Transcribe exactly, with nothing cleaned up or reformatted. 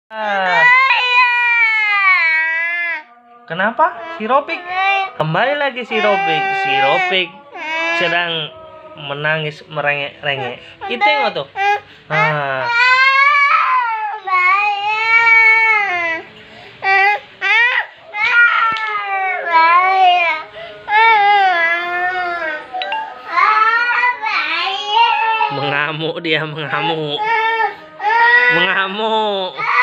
Ah, kenapa? Si Ropik kembali lagi si Ropik. Si Ropik sedang menangis merengek-rengek. Itu yang tuh. Ah. Mengamuk dia, mengamuk. Mengamuk.